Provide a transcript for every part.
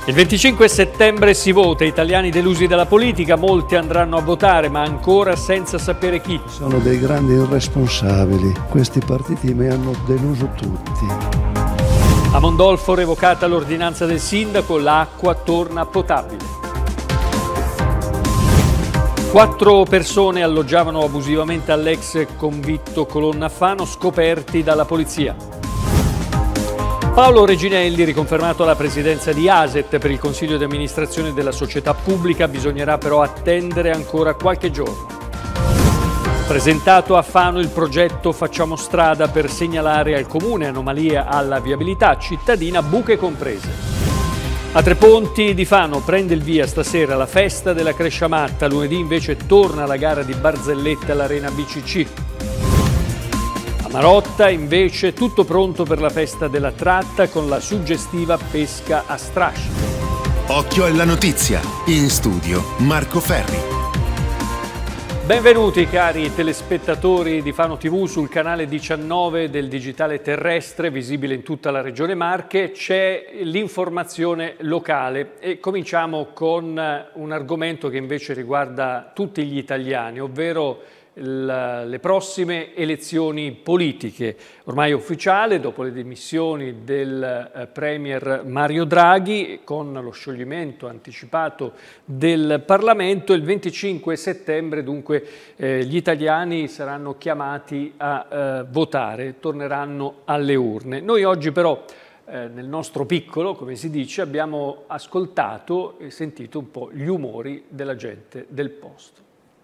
Il 25 settembre si vota, italiani delusi dalla politica, molti andranno a votare ma ancora senza sapere chi. Sono dei grandi irresponsabili, questi partiti mi hanno deluso tutti. A Mondolfo revocata l'ordinanza del sindaco, l'acqua torna potabile. 4 persone alloggiavano abusivamente all'ex convitto Colonna Fano, scoperti dalla polizia. Paolo Reginelli riconfermato alla presidenza di ASET per il consiglio di amministrazione della società pubblica, bisognerà però attendere ancora qualche giorno. Presentato a Fano il progetto Facciamo Strada per segnalare al comune anomalie alla viabilità cittadina, buche comprese. A Treponti di Fano prende il via stasera la festa della Cresciamatta, lunedì invece torna la gara di barzellette all'Arena BCC. Marotta invece tutto pronto per la festa della tratta con la suggestiva pesca a strascico. Occhio alla notizia, in studio Marco Ferri. Benvenuti cari telespettatori di Fano TV sul canale 19 del digitale terrestre, visibile in tutta la regione Marche. C'è l'informazione locale e cominciamo con un argomento che invece riguarda tutti gli italiani, ovvero le prossime elezioni politiche. Ormai ufficiale, dopo le dimissioni del Premier Mario Draghi, con lo scioglimento anticipato del Parlamento, il 25 settembre dunque gli italiani saranno chiamati a votare, torneranno alle urne. Noi oggi però nel nostro piccolo, come si dice, abbiamo ascoltato e sentito un po' gli umori della gente del posto.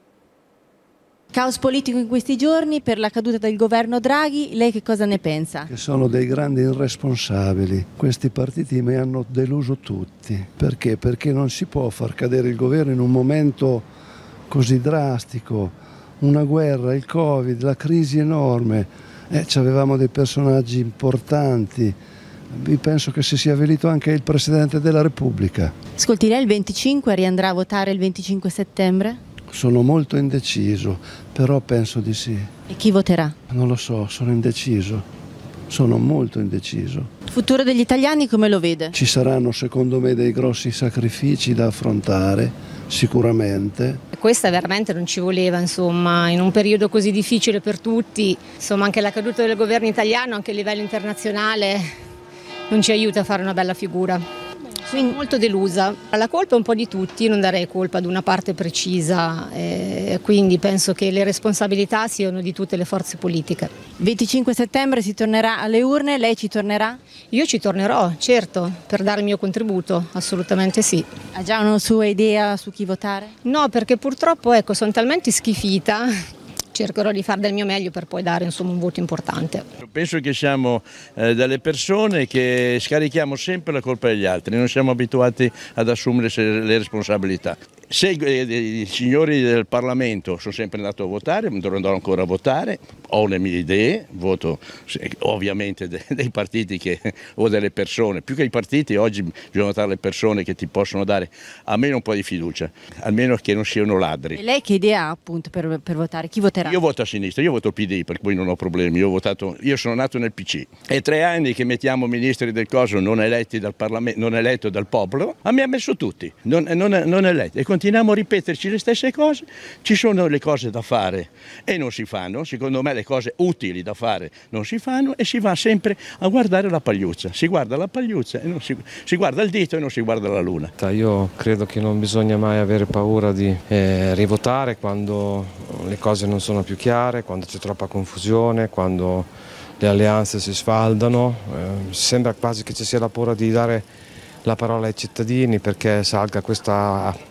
Caos politico in questi giorni per la caduta del governo Draghi, lei che cosa ne pensa? Che sono dei grandi irresponsabili, questi partiti mi hanno deluso tutti. Perché? Perché non si può far cadere il governo in un momento così drastico, una guerra, il Covid, la crisi enorme, avevamo dei personaggi importanti. Io penso che si sia avvilito anche il Presidente della Repubblica. Ascolti, lei il 25 riandrà a votare il 25 settembre? Sono molto indeciso, però penso di sì. E chi voterà? Non lo so, sono indeciso, sono molto indeciso. Il futuro degli italiani come lo vede? Ci saranno secondo me dei grossi sacrifici da affrontare, sicuramente. Questa veramente non ci voleva, insomma, in un periodo così difficile per tutti, insomma anche la caduta del governo italiano, anche a livello internazionale, non ci aiuta a fare una bella figura. Sono molto delusa. La colpa è un po' di tutti, non darei colpa ad una parte precisa, quindi penso che le responsabilità siano di tutte le forze politiche. 25 settembre si tornerà alle urne, lei ci tornerà? Io ci tornerò, certo, per dare il mio contributo, assolutamente sì. Ha già una sua idea su chi votare? No, perché purtroppo sono talmente schifita. Cercherò di fare del mio meglio per poi dare insomma un voto importante. Penso che siamo delle persone che scarichiamo sempre la colpa agli altri, non siamo abituati ad assumere le responsabilità. Se i signori del Parlamento sono sempre andato a votare, andrò ancora a votare, ho le mie idee, voto ovviamente dei partiti o delle persone, più che i partiti oggi bisogna votare le persone che ti possono dare almeno un po' di fiducia, almeno che non siano ladri. E lei che idea ha appunto per votare? Chi voterà? Io voto a sinistra, io voto PD per cui non ho problemi, io sono nato nel PC. È 3 anni che mettiamo ministri del coso non eletti dal Parlamento, non eletto dal popolo, a me ha messo tutti, non eletti. E continuiamo a ripeterci le stesse cose, ci sono le cose da fare e non si fanno, secondo me le cose utili da fare non si fanno e si va sempre a guardare la pagliuzza, si guarda la pagliuzza e non si guarda il dito e non si guarda la luna. Io credo che non bisogna mai avere paura di rivotare quando le cose non sono più chiare, quando c'è troppa confusione, quando le alleanze si sfaldano, sembra quasi che ci sia la paura di dare la parola ai cittadini perché salga questa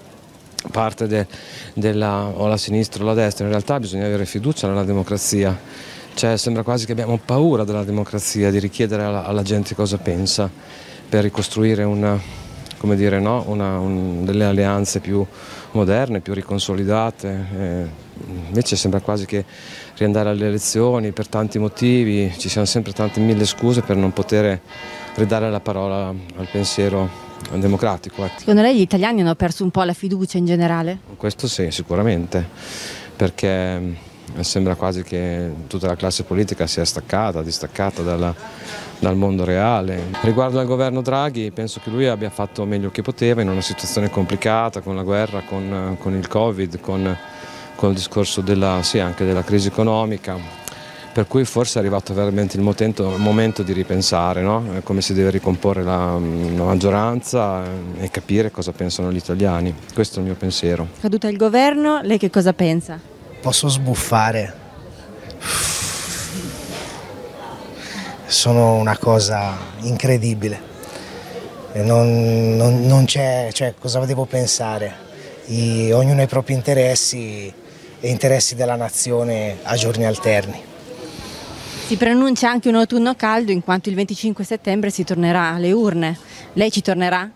parte o la sinistra o la destra. In realtà bisogna avere fiducia nella democrazia, sembra quasi che abbiamo paura della democrazia, di richiedere alla gente cosa pensa per ricostruire delle alleanze più moderne, più riconsolidate. Invece sembra quasi che riandare alle elezioni per tanti motivi, ci siano sempre tante mille scuse per non poter ridare la parola al pensiero democratico. Secondo lei gli italiani hanno perso un po' la fiducia in generale? Questo sì, sicuramente, perché sembra quasi che tutta la classe politica sia distaccata dal mondo reale. Riguardo al governo Draghi, penso che lui abbia fatto meglio che poteva in una situazione complicata, con la guerra, con il Covid, con il discorso anche della crisi economica. Per cui forse è arrivato veramente il momento di ripensare, no? Come si deve ricomporre la maggioranza e capire cosa pensano gli italiani. Questo è il mio pensiero. Caduta il governo, lei che cosa pensa? Posso sbuffare. Sono una cosa incredibile. Non c'è, cosa devo pensare? Ognuno ha i propri interessi e interessi della nazione a giorni alterni. Si preannuncia anche un autunno caldo in quanto il 25 settembre si tornerà alle urne. Lei ci tornerà?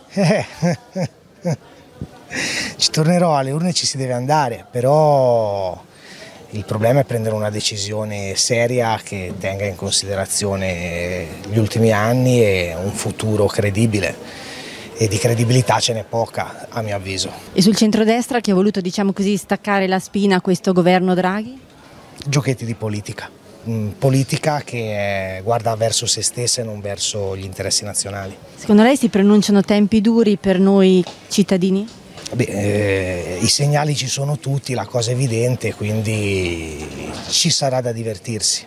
Ci tornerò, alle urne ci si deve andare, però il problema è prendere una decisione seria che tenga in considerazione gli ultimi anni e un futuro credibile. E di credibilità ce n'è poca, a mio avviso. E sul centrodestra che ha voluto, diciamo così, staccare la spina a questo governo Draghi? Giochetti di politica. Politica che guarda verso se stessa e non verso gli interessi nazionali. Secondo lei si preannunciano tempi duri per noi cittadini? I segnali ci sono tutti, la cosa è evidente, quindi ci sarà da divertirsi.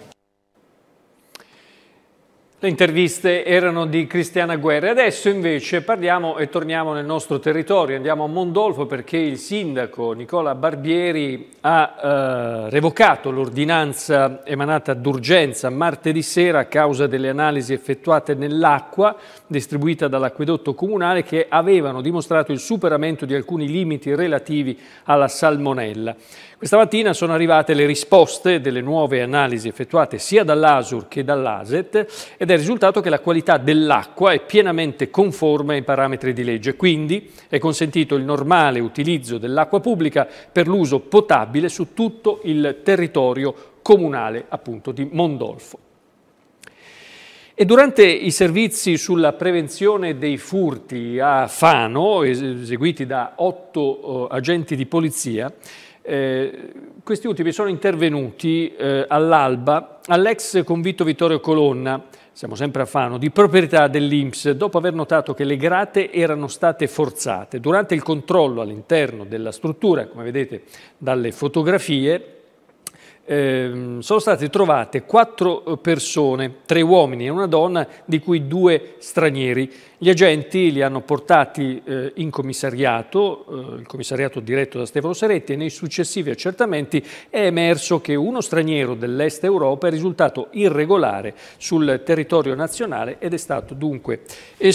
Le interviste erano di Cristiana Guerra. Adesso invece parliamo e torniamo nel nostro territorio, andiamo a Mondolfo perché il sindaco Nicola Barbieri ha revocato l'ordinanza emanata d'urgenza martedì sera a causa delle analisi effettuate nell'acqua distribuita dall'acquedotto comunale che avevano dimostrato il superamento di alcuni limiti relativi alla salmonella. Questa mattina sono arrivate le risposte delle nuove analisi effettuate sia dall'ASUR che dall'ASET ed è risultato che la qualità dell'acqua è pienamente conforme ai parametri di legge, quindi è consentito il normale utilizzo dell'acqua pubblica per l'uso potabile su tutto il territorio comunale appunto di Mondolfo. E durante i servizi sulla prevenzione dei furti a Fano, eseguiti da 8 agenti di polizia, questi ultimi sono intervenuti all'alba all'ex convitto Vittorio Colonna, siamo sempre a Fano, di proprietà dell'INPS, dopo aver notato che le grate erano state forzate. Durante il controllo all'interno della struttura, come vedete dalle fotografie, sono state trovate 4 persone, 3 uomini e una donna, di cui 2 stranieri. Gli agenti li hanno portati in commissariato, il commissariato diretto da Stefano Seretti, e nei successivi accertamenti è emerso che uno straniero dell'Est Europa è risultato irregolare sul territorio nazionale ed è stato dunque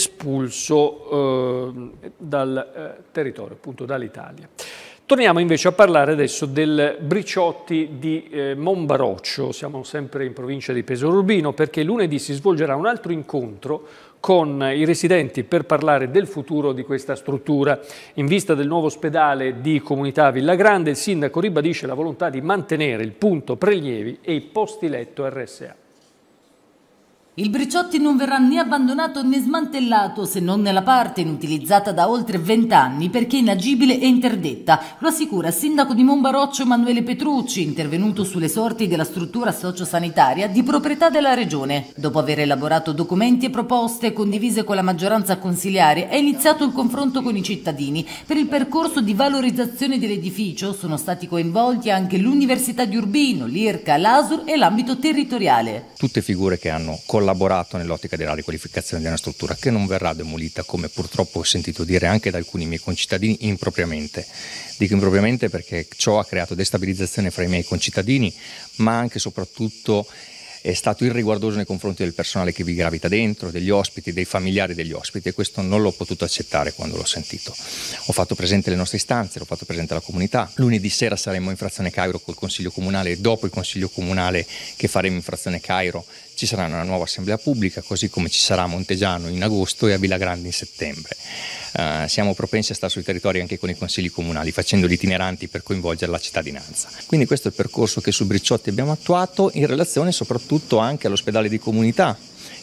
espulso dal territorio, appunto dall'Italia. Torniamo invece a parlare adesso del Briciotti di Monbaroccio, siamo sempre in provincia di Pesaro Urbino perché lunedì si svolgerà un altro incontro con i residenti per parlare del futuro di questa struttura. In vista del nuovo ospedale di comunità Villagrande, il sindaco ribadisce la volontà di mantenere il punto prelievi e i posti letto RSA. Il Briciotti non verrà né abbandonato né smantellato, se non nella parte inutilizzata da oltre 20 anni perché inagibile e interdetta. Lo assicura il sindaco di Monbaroccio Emanuele Petrucci, intervenuto sulle sorti della struttura sociosanitaria di proprietà della regione. Dopo aver elaborato documenti e proposte condivise con la maggioranza consiliare, è iniziato il confronto con i cittadini. Per il percorso di valorizzazione dell'edificio sono stati coinvolti anche l'Università di Urbino, l'IRCA, l'ASUR e l'ambito territoriale. Tutte figure che hanno collaborato nell'ottica della riqualificazione di una struttura che non verrà demolita, come purtroppo ho sentito dire anche da alcuni miei concittadini, impropriamente. Dico impropriamente perché ciò ha creato destabilizzazione fra i miei concittadini, ma anche e soprattutto è stato irriguardoso nei confronti del personale che vi gravita dentro, degli ospiti, dei familiari degli ospiti, e questo non l'ho potuto accettare quando l'ho sentito. Ho fatto presente le nostre istanze, l'ho fatto presente alla comunità. Lunedì sera saremo in frazione Cairo col Consiglio Comunale e dopo il Consiglio Comunale che faremo in frazione Cairo ci sarà una nuova assemblea pubblica, così come ci sarà a Montegiano in agosto e a Villagrande in settembre. Siamo propensi a stare sui territori anche con i consigli comunali, facendoli itineranti per coinvolgere la cittadinanza. Quindi questo è il percorso che su Briciotti abbiamo attuato in relazione soprattutto anche all'ospedale di comunità,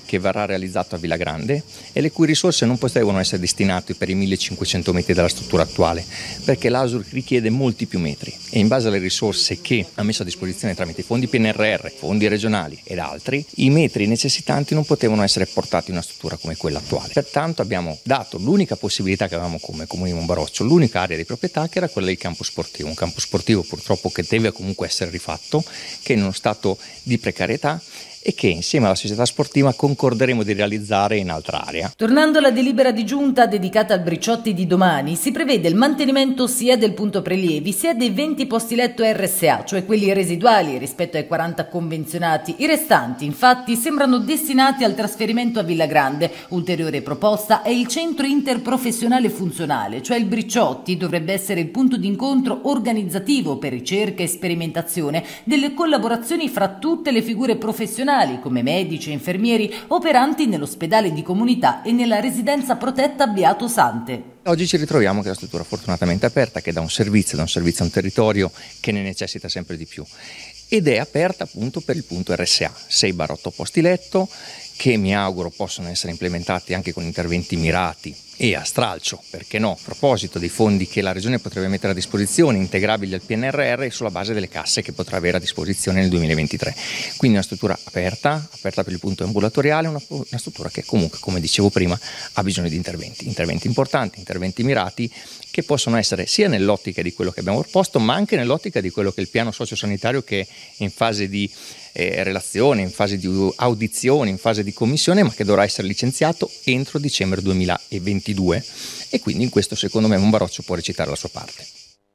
che verrà realizzato a Villa Grande e le cui risorse non potevano essere destinate per i 1500 metri della struttura attuale, perché l'ASUR richiede molti più metri e in base alle risorse che ha messo a disposizione tramite i fondi PNRR, fondi regionali ed altri, i metri necessitanti non potevano essere portati in una struttura come quella attuale. Pertanto abbiamo dato l'unica possibilità che avevamo come Comune di Monbaroccio, l'unica area di proprietà, che era quella del campo sportivo, un campo sportivo purtroppo che deve comunque essere rifatto, che è in uno stato di precarietà e che insieme alla società sportiva concorderemo di realizzare in altra area. Tornando alla delibera di giunta dedicata al Briciotti di domani, si prevede il mantenimento sia del punto prelievi sia dei 20 posti letto RSA, cioè quelli residuali rispetto ai 40 convenzionati. I restanti, infatti, sembrano destinati al trasferimento a Villa Grande. Ulteriore proposta è il centro interprofessionale funzionale, cioè il Briciotti dovrebbe essere il punto d'incontro organizzativo per ricerca e sperimentazione delle collaborazioni fra tutte le figure professionali come medici e infermieri operanti nell'ospedale di comunità e nella residenza protetta Beato Sante. Oggi ci ritroviamo che la struttura fortunatamente aperta, che dà un servizio a un territorio che ne necessita sempre di più ed è aperta appunto per il punto RSA, 6/8 posti letto che mi auguro possano essere implementati anche con interventi mirati e a stralcio, perché no, a proposito dei fondi che la Regione potrebbe mettere a disposizione integrabili al PNRR sulla base delle casse che potrà avere a disposizione nel 2023. Quindi una struttura aperta per il punto ambulatoriale, una struttura che comunque, come dicevo prima, ha bisogno di interventi importanti, interventi mirati che possono essere sia nell'ottica di quello che abbiamo proposto, ma anche nell'ottica di quello che è il piano sociosanitario che è in fase di relazione, in fase di audizione, in fase di commissione, ma che dovrà essere licenziato entro dicembre 2022 e quindi in questo secondo me Monbaroccio può recitare la sua parte.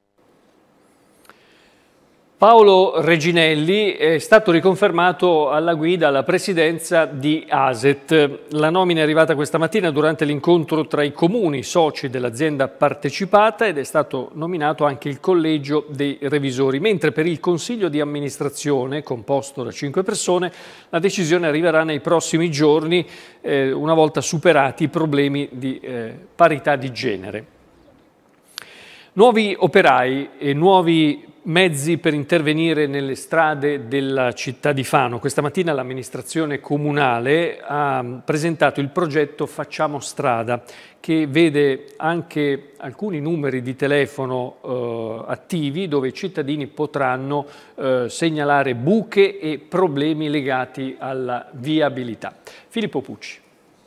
Paolo Reginelli è stato riconfermato alla guida alla presidenza di ASET. La nomina è arrivata questa mattina durante l'incontro tra i comuni soci dell'azienda partecipata ed è stato nominato anche il collegio dei revisori, mentre per il consiglio di amministrazione, composto da 5 persone, la decisione arriverà nei prossimi giorni, una volta superati i problemi di parità di genere. Nuovi operai e nuovi mezzi per intervenire nelle strade della città di Fano. Questa mattina l'amministrazione comunale ha presentato il progetto Facciamo Strada, che vede anche alcuni numeri di telefono attivi dove i cittadini potranno segnalare buche e problemi legati alla viabilità. Filippo Pucci.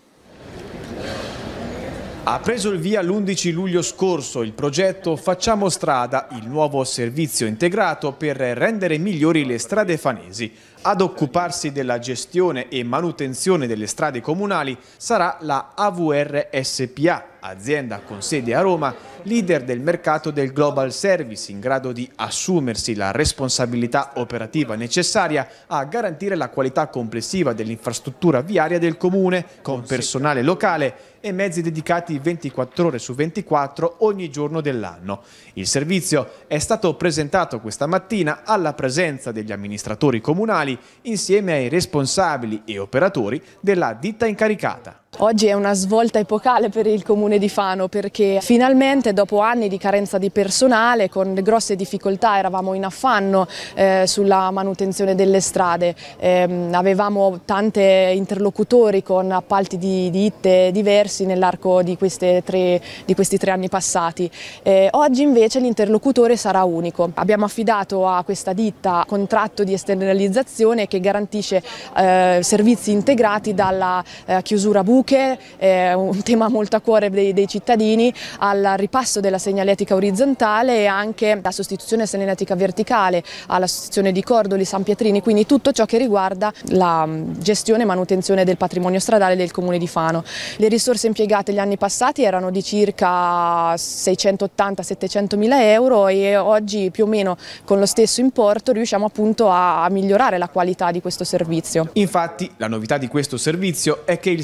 Ha preso il via l'11 luglio scorso il progetto Facciamo Strada, il nuovo servizio integrato per rendere migliori le strade fanesi. Ad occuparsi della gestione e manutenzione delle strade comunali sarà la AVR SpA, azienda con sede a Roma, leader del mercato del Global Service, in grado di assumersi la responsabilità operativa necessaria a garantire la qualità complessiva dell'infrastruttura viaria del comune, con personale locale e mezzi dedicati 24 ore su 24 ogni giorno dell'anno. Il servizio è stato presentato questa mattina alla presenza degli amministratori comunali insieme ai responsabili e operatori della ditta incaricata. Oggi è una svolta epocale per il Comune di Fano perché finalmente dopo anni di carenza di personale, con grosse difficoltà, eravamo in affanno sulla manutenzione delle strade, avevamo tanti interlocutori con appalti di ditte diversi nell'arco di questi 3 anni passati. Oggi invece l'interlocutore sarà unico. Abbiamo affidato a questa ditta contratto di esternalizzazione che garantisce servizi integrati dalla chiusura buche, un tema molto a cuore dei cittadini, al ripasso della segnaletica orizzontale e anche la sostituzione segnaletica verticale, alla sostituzione di cordoli, San Pietrini, quindi tutto ciò che riguarda la gestione e manutenzione del patrimonio stradale del Comune di Fano. Le risorse impiegate gli anni passati erano di circa 680-700 mila euro e oggi più o meno con lo stesso importo riusciamo appunto a migliorare la qualità di questo servizio. Infatti la novità di questo servizio è che il singolo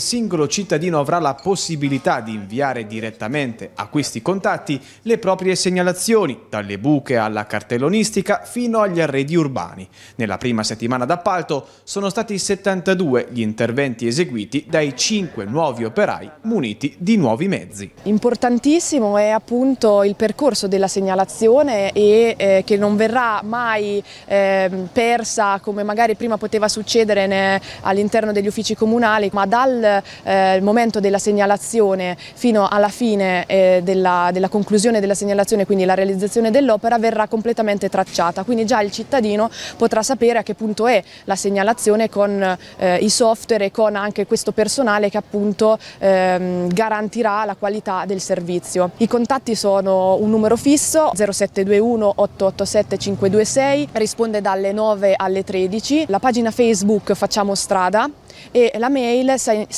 cittadino avrà la possibilità di inviare direttamente a questi contatti le proprie segnalazioni, dalle buche alla cartellonistica fino agli arredi urbani. Nella prima settimana d'appalto sono stati 72 gli interventi eseguiti dai 5 nuovi operai muniti di nuovi mezzi. Importantissimo è appunto il percorso della segnalazione e che non verrà mai persa come magari prima poteva succedere all'interno degli uffici comunali, ma dal momento della segnalazione fino alla fine della conclusione della segnalazione, quindi la realizzazione dell'opera, verrà completamente tracciata, quindi già il cittadino potrà sapere a che punto è la segnalazione con i software e con anche questo personale che appunto garantirà la qualità del servizio. I contatti sono un numero fisso 0721 887 526, risponde dalle 9 alle 13, la pagina Facebook Facciamo Strada e la mail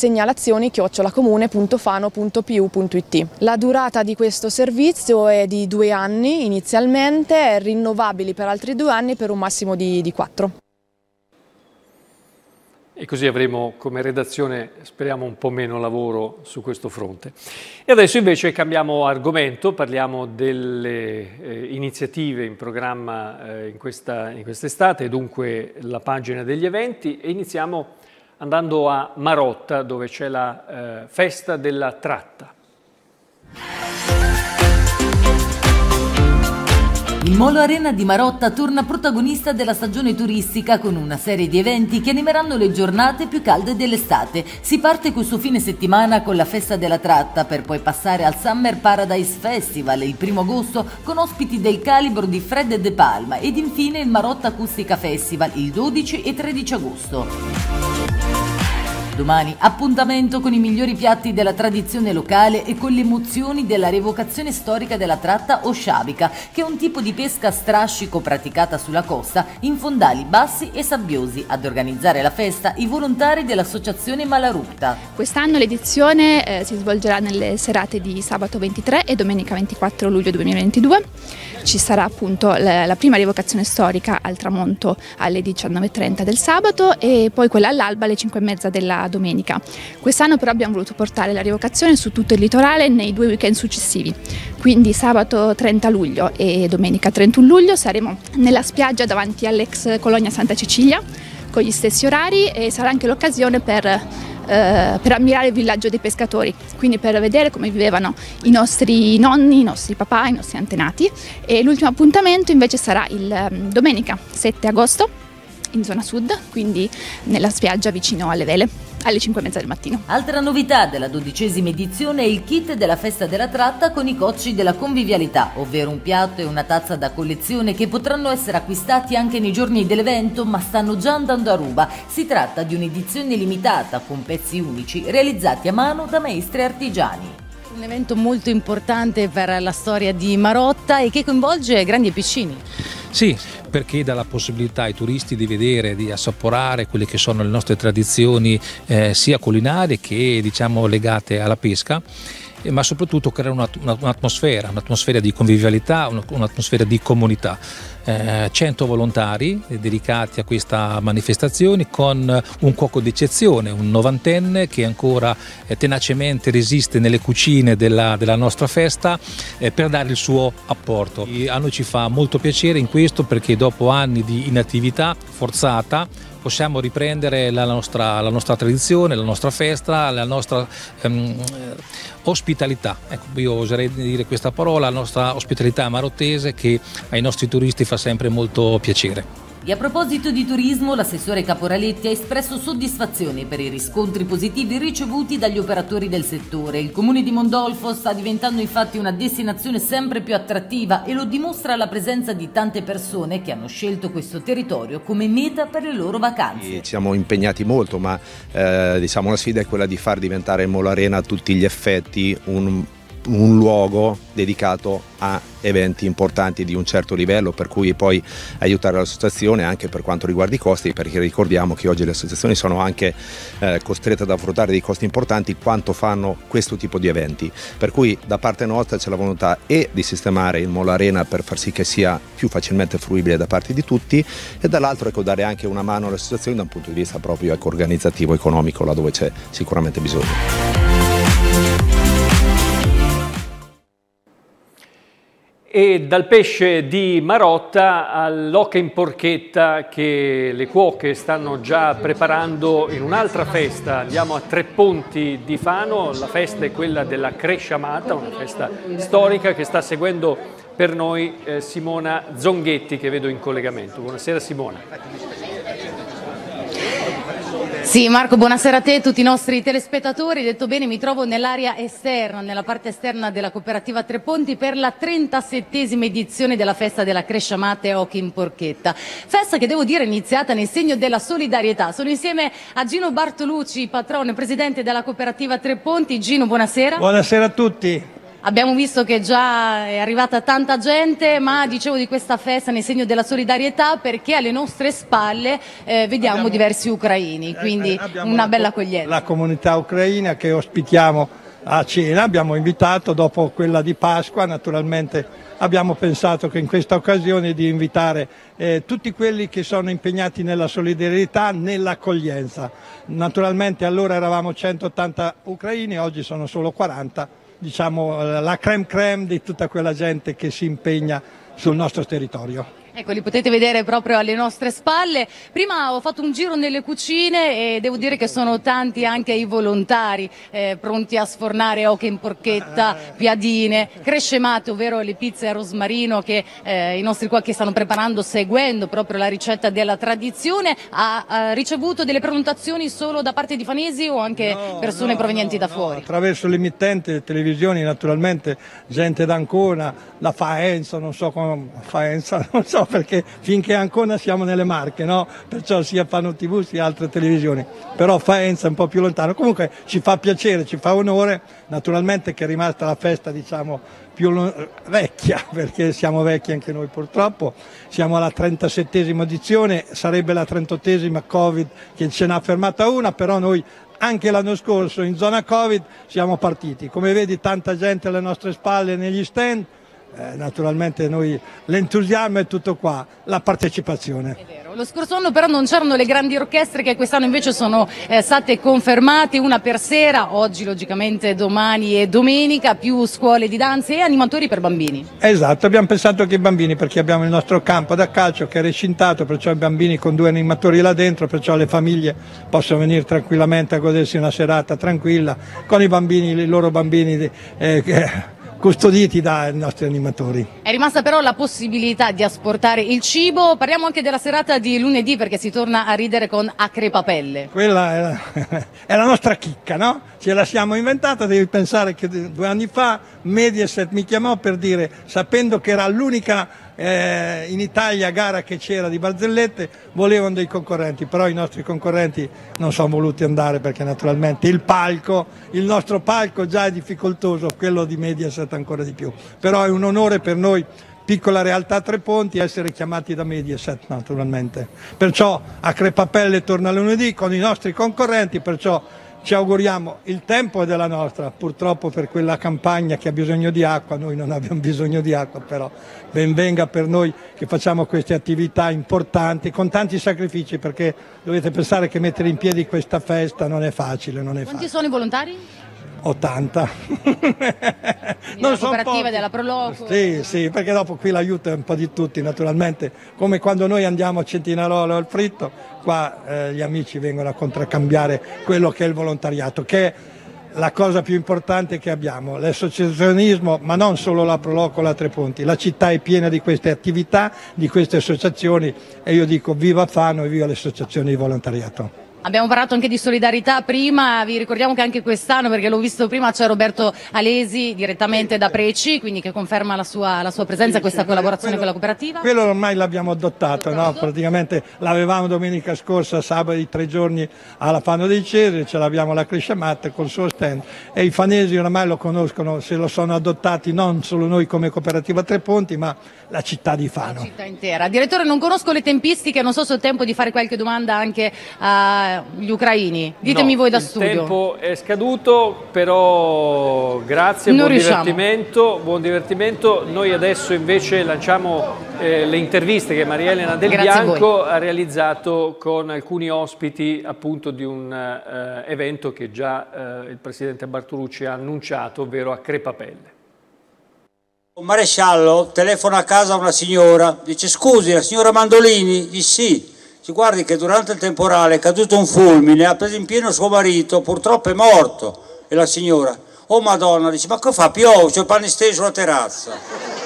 segnalazioni@comune.fano.pu.it. La durata di questo servizio è di 2 anni inizialmente, rinnovabili per altri 2 anni per un massimo di 4. E così avremo come redazione, speriamo, un po' meno lavoro su questo fronte. E adesso invece cambiamo argomento, parliamo delle iniziative in programma in quest'estate, dunque la pagina degli eventi, e iniziamo andando a Marotta, dove c'è la festa della tratta. Il Molo Arena di Marotta torna protagonista della stagione turistica con una serie di eventi che animeranno le giornate più calde dell'estate. Si parte questo fine settimana con la festa della tratta per poi passare al Summer Paradise Festival il 1° agosto con ospiti del calibro di Fred De Palma ed infine il Marotta Acustica Festival il 12 e 13 agosto. Domani appuntamento con i migliori piatti della tradizione locale e con le emozioni della rievocazione storica della tratta o sciabica, che è un tipo di pesca a strascico praticata sulla costa in fondali bassi e sabbiosi. Ad organizzare la festa i volontari dell'associazione Malarupta. Quest'anno l'edizione si svolgerà nelle serate di sabato 23 e domenica 24 luglio 2022. Ci sarà appunto la prima rievocazione storica al tramonto alle 19:30 del sabato e poi quella all'alba alle 5:30 della domenica. Quest'anno però abbiamo voluto portare la rievocazione su tutto il litorale nei 2 weekend successivi, quindi sabato 30 luglio e domenica 31 luglio saremo nella spiaggia davanti all'ex colonia Santa Cecilia con gli stessi orari e sarà anche l'occasione per ammirare il villaggio dei pescatori, quindi per vedere come vivevano i nostri nonni, i nostri papà, i nostri antenati. E l'ultimo appuntamento invece sarà il domenica 7 agosto in zona sud, quindi nella spiaggia vicino alle Vele, alle 5:30 del mattino. Altra novità della 12ª edizione è il kit della festa della tratta con i cocci della convivialità, ovvero un piatto e una tazza da collezione che potranno essere acquistati anche nei giorni dell'evento, ma stanno già andando a ruba. Si tratta di un'edizione limitata con pezzi unici realizzati a mano da maestri artigiani. Un evento molto importante per la storia di Marotta e che coinvolge grandi e piccini. Sì, perché dà la possibilità ai turisti di vedere, di assaporare quelle che sono le nostre tradizioni sia culinarie che legate alla pesca, ma soprattutto creare un'atmosfera di convivialità, un'atmosfera di comunità. 100 volontari dedicati a questa manifestazione con un cuoco d'eccezione, un 90enne che ancora tenacemente resiste nelle cucine della nostra festa per dare il suo apporto. A noi ci fa molto piacere in questo perché dopo anni di inattività forzata possiamo riprendere la nostra tradizione, la nostra festa, la nostra ospitalità. Ecco, io oserei dire questa parola, la nostra ospitalità marottese che ai nostri turisti fa sempre molto piacere. E a proposito di turismo, l'assessore Caporaletti ha espresso soddisfazione per i riscontri positivi ricevuti dagli operatori del settore. Il comune di Mondolfo sta diventando infatti una destinazione sempre più attrattiva e lo dimostra la presenza di tante persone che hanno scelto questo territorio come meta per le loro vacanze. Ci siamo impegnati molto, ma la sfida è quella di far diventare il Molo Arena a tutti gli effetti un luogo dedicato a eventi importanti di un certo livello, per cui poi aiutare l'associazione anche per quanto riguarda i costi, perché ricordiamo che oggi le associazioni sono anche costrette ad affrontare dei costi importanti quanto fanno questo tipo di eventi, per cui da parte nostra c'è la volontà di sistemare il Mall Arena per far sì che sia più facilmente fruibile da parte di tutti, e dall'altro dare anche una mano alle associazioni da un punto di vista proprio organizzativo, economico, laddove c'è sicuramente bisogno. E dal pesce di Marotta all'oca in porchetta che le cuoche stanno già preparando in un'altra festa. Andiamo a Tre Ponti di Fano, la festa è quella della Crescia Amata, una festa storica che sta seguendo per noi Simona Zonghetti, che vedo in collegamento. Buonasera Simona. Sì Marco, buonasera a te e a tutti i nostri telespettatori. Detto bene, mi trovo nell'area esterna, nella parte esterna della cooperativa Tre Ponti per la 37esima edizione della festa della Crescia Amata e Oca in Porchetta. Festa che devo dire è iniziata nel segno della solidarietà. Sono insieme a Gino Bartolucci, patrono e presidente della cooperativa Tre Ponti. Gino, buonasera. Buonasera a tutti. Abbiamo visto che già è arrivata tanta gente, ma dicevo di questa festa nel segno della solidarietà perché alle nostre spalle vediamo diversi ucraini, quindi una bella accoglienza. La comunità ucraina che ospitiamo a cena, abbiamo invitato dopo quella di Pasqua, naturalmente abbiamo pensato che in questa occasione di invitare tutti quelli che sono impegnati nella solidarietà, nell'accoglienza. Naturalmente allora eravamo 180 ucraini, oggi sono solo 40. Diciamo la crème crème di tutta quella gente che si impegna sul nostro territorio. Ecco, li potete vedere proprio alle nostre spalle. Prima ho fatto un giro nelle cucine e devo dire che sono tanti anche i volontari pronti a sfornare oche in porchetta, piadine, crescemate, ovvero le pizze a rosmarino che i nostri cuochi stanno preparando seguendo proprio la ricetta della tradizione. Ha ricevuto delle prenotazioni solo da parte di fanesi o anche persone provenienti da fuori? Attraverso l'emittente, le televisioni naturalmente, gente d'Ancona, la Faenza, non so perché finché Ancona siamo nelle Marche, no? Perciò sia Fano TV sia altre televisioni, però Faenza è un po' più lontano. Comunque ci fa piacere, ci fa onore, naturalmente che è rimasta la festa diciamo più vecchia, perché siamo vecchi anche noi purtroppo, siamo alla 37esima edizione, sarebbe la 38esima Covid che ce n'ha fermata una, però noi anche l'anno scorso in zona Covid siamo partiti, come vedi tanta gente alle nostre spalle negli stand. Naturalmente noi l'entusiasmo è tutto qua, la partecipazione. È vero. Lo scorso anno però non c'erano le grandi orchestre che quest'anno invece sono state confermate, una per sera, oggi logicamente domani e domenica, più scuole di danza e animatori per bambini. Esatto, abbiamo pensato che i bambini, perché abbiamo il nostro campo da calcio che è recintato, perciò i bambini con 2 animatori là dentro, perciò le famiglie possono venire tranquillamente a godersi una serata tranquilla con i bambini, i loro bambini custoditi dai nostri animatori. È rimasta però la possibilità di asportare il cibo. Parliamo anche della serata di lunedì perché si torna a ridere con a crepapelle. Quella è la nostra chicca, no? Ce la siamo inventata, devi pensare che 2 anni fa Mediaset mi chiamò per dire, sapendo che era l'unica in Italia gara che c'era di barzellette, volevano dei concorrenti, però i nostri concorrenti non sono voluti andare perché naturalmente il nostro palco già è difficoltoso, quello di Mediaset ancora di più, però è un onore per noi, piccola realtà Tre Ponti, essere chiamati da Mediaset naturalmente, perciò a crepapelle torna lunedì con i nostri concorrenti, perciò ci auguriamo, il tempo è della nostra, purtroppo per quella campagna che ha bisogno di acqua, noi non abbiamo bisogno di acqua, però ben venga per noi che facciamo queste attività importanti con tanti sacrifici, perché dovete pensare che mettere in piedi questa festa non è facile. Quanti sono i volontari? 80. Non sono cooperativa della Proloco. Sì, perché dopo qui l'aiuto è un po' di tutti naturalmente, come quando noi andiamo a Centinarolo al fritto, qua gli amici vengono a contraccambiare quello che è il volontariato, che è la cosa più importante che abbiamo, l'associazionismo, ma non solo la Proloco, la Tre Ponti, la città è piena di queste attività, di queste associazioni e io dico viva Fano e viva le associazioni di volontariato. Abbiamo parlato anche di solidarietà prima, vi ricordiamo che anche quest'anno, perché l'ho visto prima, c'è Roberto Alesi direttamente da Preci, quindi che conferma la sua presenza e questa collaborazione con la cooperativa. Quello ormai l'abbiamo adottato, no? Praticamente l'avevamo domenica scorsa, sabato 3 giorni alla Fano dei Cesari, ce l'abbiamo alla Cresciamatte col suo stand e i fanesi ormai lo conoscono, se lo sono adottati non solo noi come cooperativa Tre Ponti, ma la città di Fano. La città intera. Direttore, non conosco le tempistiche, non so se ho tempo di fare qualche domanda anche agli ucraini. Ditemi voi da studio. Il tempo è scaduto, però grazie, buon divertimento. Noi adesso invece lanciamo le interviste che Maria Elena Del Bianco ha realizzato con alcuni ospiti appunto di un evento che già il Presidente Bartolucci ha annunciato, ovvero a Crepapelle. Un maresciallo telefona a casa a una signora, dice: scusi, la signora Mandolini? Dice sì. Ci guardi che durante il temporale è caduto un fulmine, ha preso in pieno suo marito, purtroppo è morto. E la signora: oh Madonna, dice, ma che fa? Piove, c'ho il pane steso sulla terrazza.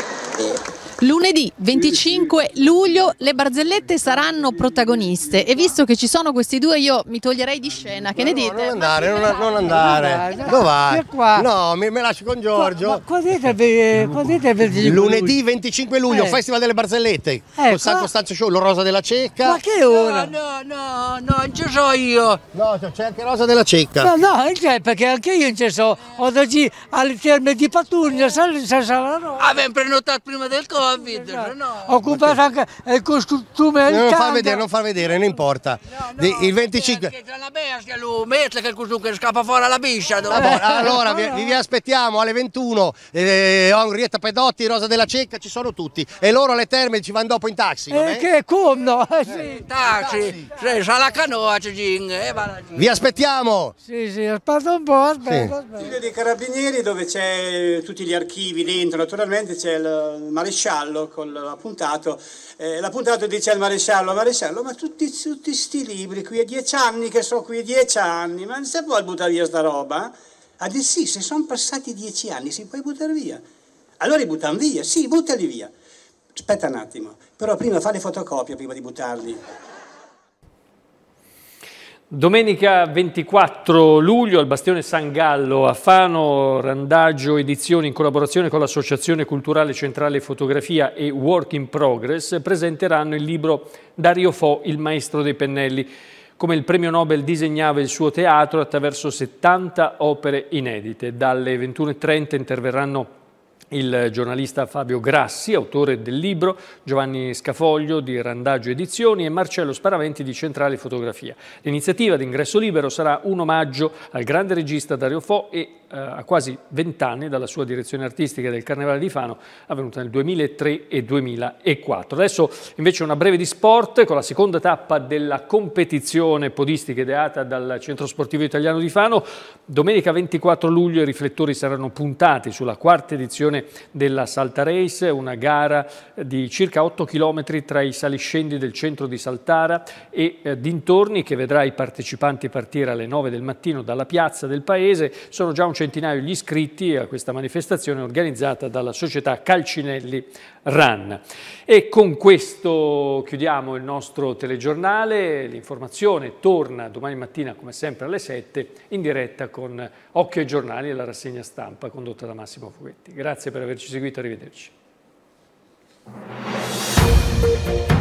Lunedì 25 luglio le barzellette saranno protagoniste e visto che ci sono questi due io mi toglierei di scena, che ne dite? Non andare, dove vai? No, me lasci con Giorgio. Ma quando è il 25 lunedì 25 luglio, Festival delle barzellette, con San Costanzo Show, lo Rosa della Cecca. Ma che ora? No, non ci so io. No, c'è anche Rosa della Cecca. No, perché anche io non ci so. Oggi alle terme di Pattuglia, abbiamo prenotato prima del Covid. Ho comprato anche il costume. Non far vedere, non importa. Il 25. C'è la bestia, lui mette che il costume scappa fuori alla biscia. Allora vi aspettiamo alle 21. Henrietta Pedotti, Rosa della Cecca, ci sono tutti. E loro alle terme ci vanno dopo in taxi. Che come? Taxi, sa la canoa. Vi aspettiamo. Sì, aspetta un po', aspetta. Studio dei Carabinieri dove c'è tutti gli archivi dentro, naturalmente c'è il maresciallo con l'appuntato. L'appuntato dice al maresciallo, ma tutti sti libri, qui a 10 anni che so qui a 10 anni, ma non si può buttare via sta roba? Ha detto sì, se sono passati 10 anni si può buttare via. Allora li buttano via, sì, buttali via. Aspetta un attimo, però prima fa le fotocopie prima di buttarli. Domenica 24 luglio al Bastione San Gallo a Fano, Randagio Edizioni in collaborazione con l'Associazione Culturale Centrale Fotografia e Work in Progress presenteranno il libro Dario Fo, il maestro dei pennelli. Come il premio Nobel disegnava il suo teatro attraverso 70 opere inedite. Dalle 21:30 interverranno il giornalista Fabio Grassi, autore del libro, Giovanni Scafoglio di Randagio Edizioni e Marcello Sparaventi di Centrale Fotografia. L'iniziativa d'ingresso libero sarà un omaggio al grande regista Dario Fo e a quasi 20 anni dalla sua direzione artistica del Carnevale di Fano, avvenuta nel 2003 e 2004. Adesso invece una breve di sport con la seconda tappa della competizione podistica ideata dal Centro Sportivo Italiano di Fano. Domenica 24 luglio i riflettori saranno puntati sulla quarta edizione della Salta Race, una gara di circa 8 km tra i saliscendi del centro di Saltara e dintorni che vedrà i partecipanti partire alle 9 del mattino dalla piazza del paese. Sono già un centinaio gli iscritti a questa manifestazione organizzata dalla società Calcinelli Run. E con questo chiudiamo il nostro telegiornale. L'informazione torna domani mattina come sempre alle 7 in diretta con Occhio ai giornali e la rassegna stampa condotta da Massimo Fugetti. Grazie per averci seguito, arrivederci.